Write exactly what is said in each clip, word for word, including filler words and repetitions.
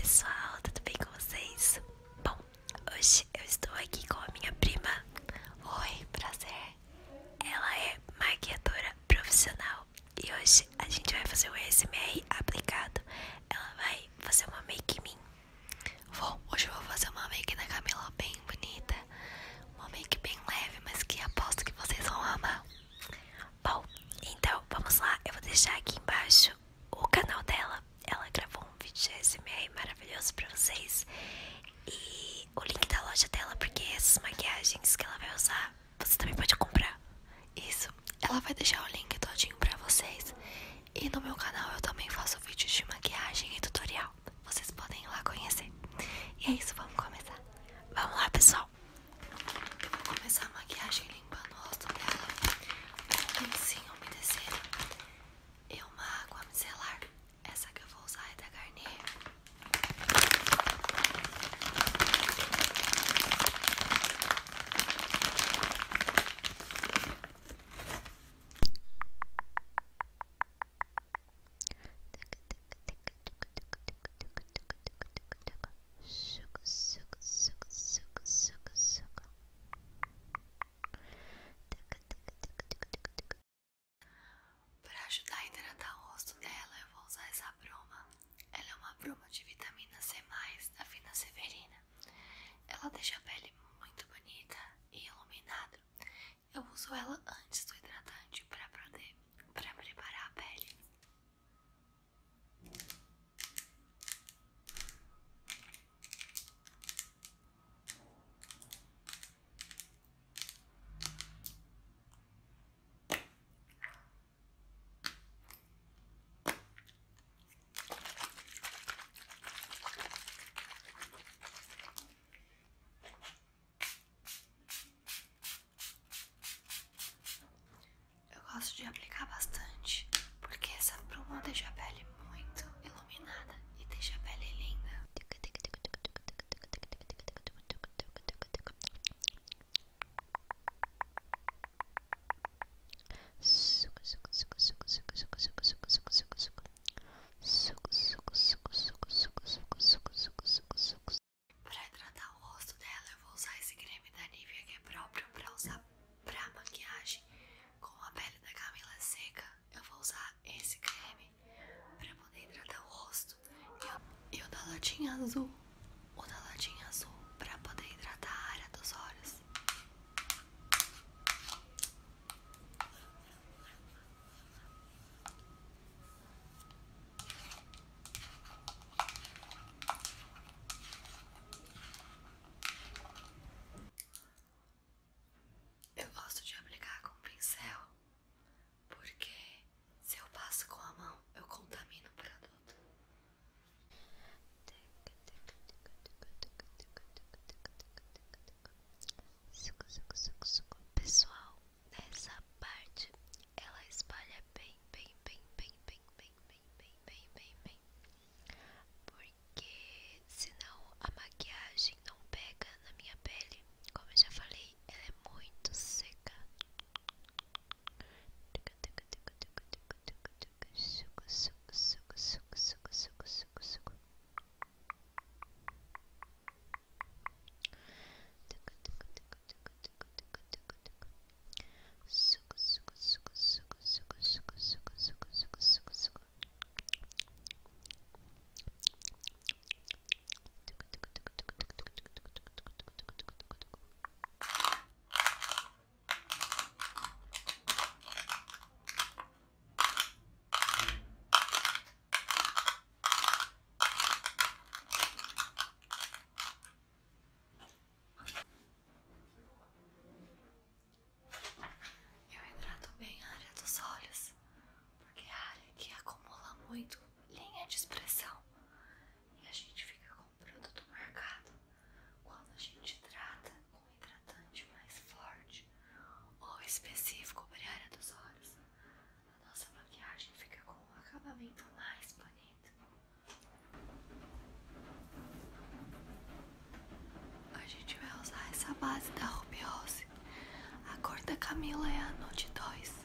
pessoal, tudo bem com vocês? Bom, hoje eu estou aqui com a minha prima. Oi, prazer. Ela é maquiadora profissional e hoje a gente vai fazer um A S M R aplicado. Ela vai fazer uma make em mim. Bom, hoje eu vou fazer uma make na Camila bem bonita. Uma make bem leve, mas que aposto que vocês vão amar. Bom, então vamos lá. Eu vou deixar aqui embaixo o canal dela. Ela gravou um vídeo de A S M R maravilhoso pra vocês. E o link da loja dela, porque essas maquiagens que ela vai usar, você também pode comprar. Isso, ela vai deixar o link todinho pra vocês. E no meu canal eu também faço vídeos de maquiagem e tutorial. Vocês podem ir lá conhecer. E é isso, vamos começar. Vamos lá, pessoal. Eu vou começar a maquiagem limpando o rosto dela com um lencinho umedecido e uma água micelar. Essa que eu vou usar é da Garnier. Para ajudar a hidratar o rosto dela, eu vou usar essa bruma. Ela é uma bruma de vitamina C mais, da Fina Severina. Ela deixa a pele muito bonita e iluminada. Eu uso ela antes do hidratante para poder, para preparar a pele. Eu gosto de aplicar bastante, porque essa bruma deixa a pele muito iluminada e deixa a pele linda. Suco, suco, suco, suco, suco, suco, suco, suco, suco, suco, suco. Suco, suco, suco, suco, suco, suco, suco, suco, suco, suco. Para hidratar o rosto dela, eu vou usar esse creme da Nivea que é próprio para usar pra maquiagem. Como a pele da Camila é seca, eu vou usar esse creme para poder hidratar o rosto. E o da latinha azul, o da latinha azul para poder hidratar a área dos olhos. Eu gosto de aplicar com pincel, porque se eu passo com a mão, eu contamino o produto. Pessoal, nessa parte ela espalha bem, bem, bem, bem, bem, bem, bem, bem, bem, bem, bem, porque senão a maquiagem não pega na minha pele. Como eu já falei, ela é muito seca. Eu hidrato bem a área dos olhos, porque é a área que acumula muito linha de expressão e a gente fica com o produto marcado. Quando a gente hidrata com um hidratante mais forte ou específico para a área dos olhos, a nossa maquiagem fica com um acabamento mais bonito. A gente vai usar essa base da Ruby Rose. A cor da Camila é a Nude dois.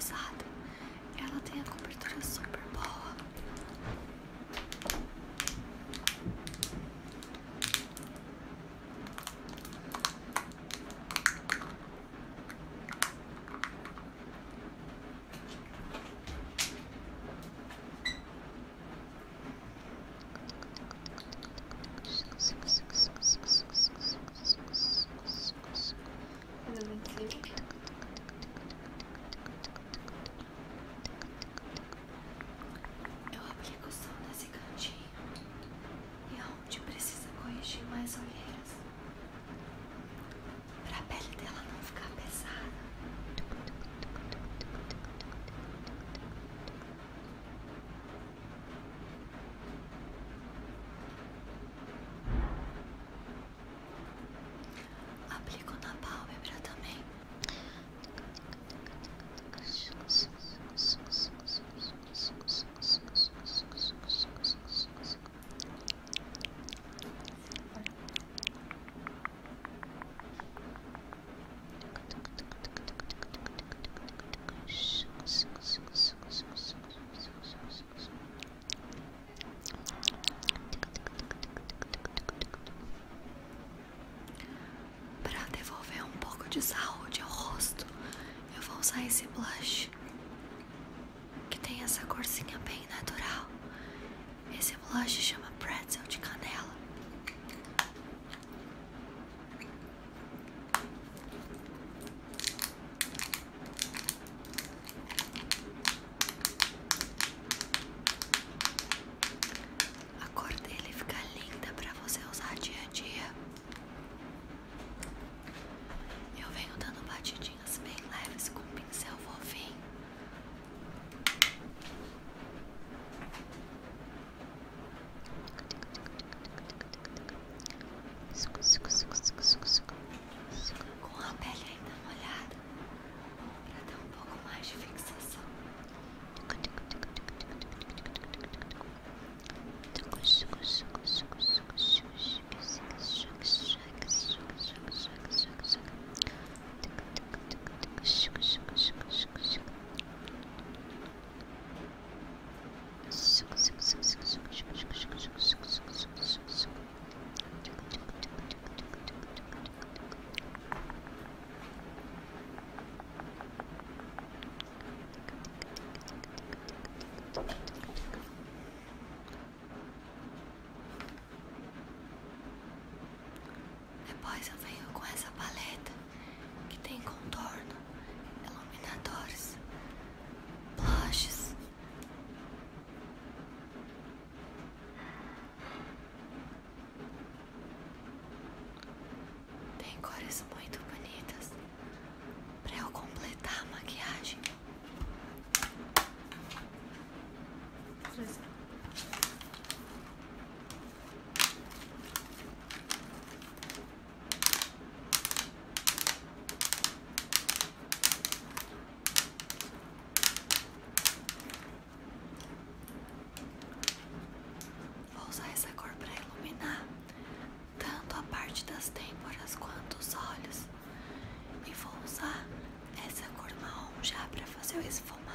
pesada. Ela tem a cobertura super boa. Eu aplico só nesse cantinho e aonde precisa corrigir mais olheiras, para a pele dela não ficar pesada. Aplico na pálpebra também. Para devolver um pouco de saúde ao rosto, eu vou usar esse blush que tem essa corzinha bem natural. Esse blush chama Pretzel de canela. A cor dele fica linda para você usar dia a dia. Eu venho dando batidinhas bem leves com um pincel fofinho. Com a pele ainda molhada, para dar um pouco mais de fixação. Depois eu venho com essa paleta que tem contorno, iluminadores, blushes. Tem cores muito bonitas para eu completar a maquiagem. Vou usar essa cor para iluminar tanto a parte das têmporas quanto os olhos. E vou usar essa cor marrom já para fazer o esfumado.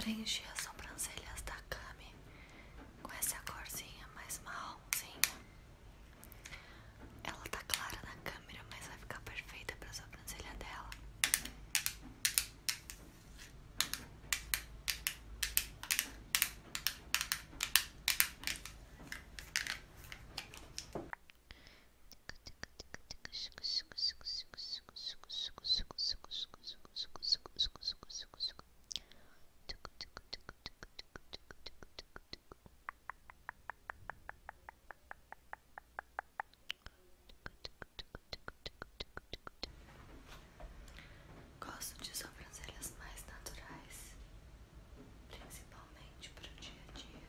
preencher as sobrancelhas da Cami com essa corzinha mais marronzinha. Ela tá clara na câmera, mas vai ficar perfeita pra sobrancelha dela. Gosto de sobrancelhas mais naturais, principalmente para o dia a dia.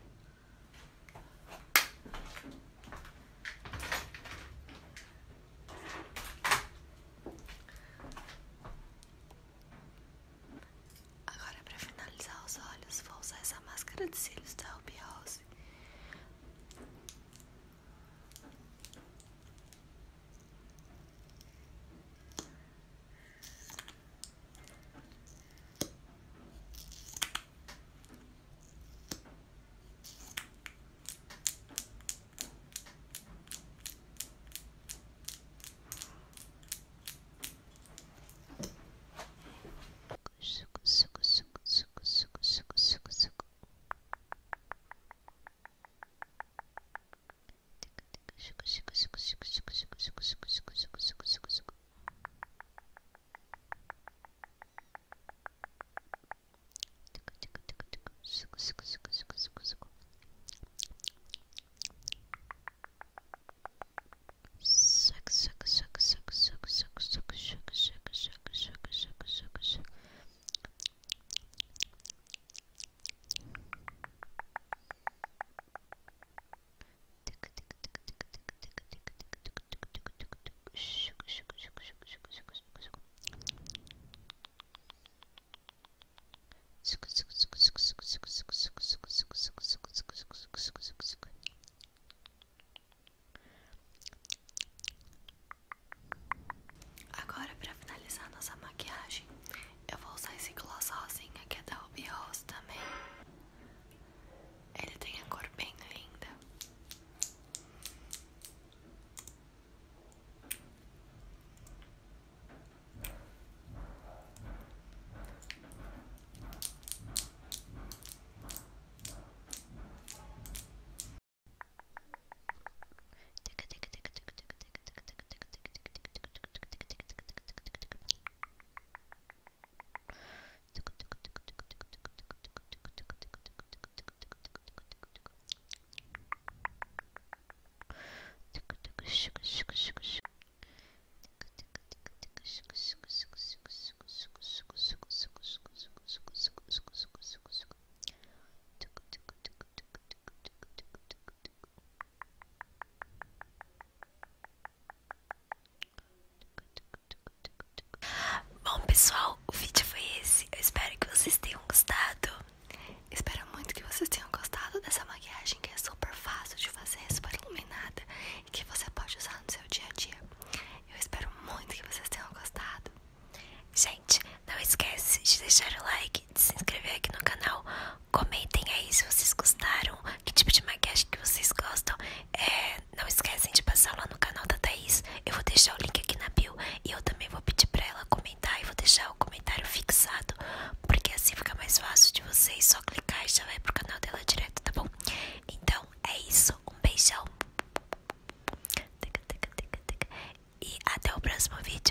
Agora, para finalizar os olhos, vou usar essa máscara de cílios da Ruby Rose. Agora, para finalizar nossa maquiagem, eu vou usar esse gloss rosinha que é da Ruby Rose também. Ele tem a cor bem linda. Bom, pessoal, o vídeo foi esse. Eu espero que vocês tenham gostado. Espero muito que vocês tenham gostado dessa maquiagem que é super fácil de fazer, super iluminada e que você pode usar no seu dia a dia. Eu espero muito que vocês tenham gostado. Gente, não esquece de deixar o like, de se inscrever aqui no canal. Comentem aí se vocês gostaram, que tipo de maquiagem que vocês gostam. É, não esquecem de passar lá no canal da Thaís. Eu vou deixar o link aqui na bio e eu também vou pedir pra ela comentar e vou deixar o comentário fixado, porque assim fica mais fácil de vocês só clicar e já vai pro canal dela direto, tá bom? Então é isso, um beijão e até o próximo vídeo.